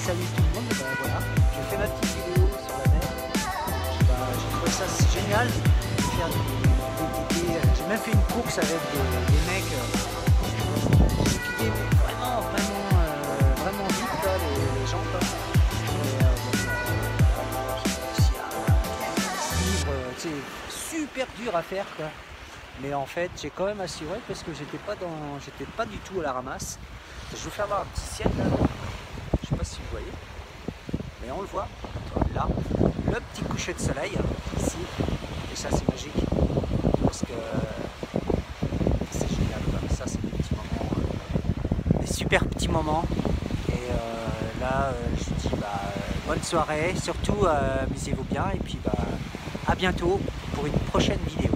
salut tout le monde, ben voilà, j'ai fait ma petite vidéo sur la mer. J'ai trouvé ça génial de faire j'ai même fait une course avec des mecs. J'ai piqué vraiment vite là, les gens quoi. J'ai réussi à c'est super dur à faire quoi. Mais en fait j'ai quand même assuré parce que j'étais pas du tout à la ramasse. Je vais vous faire voir un petit ciel là. Je sais pas si vous voyez. Mais on le voit, là, le petit coucher de soleil, ici, et ça c'est magique, parce que c'est génial, quoi. Ça c'est des petits moments, des super petits moments, et là je vous dis bonne soirée, surtout amusez-vous bien, et puis à bientôt pour une prochaine vidéo.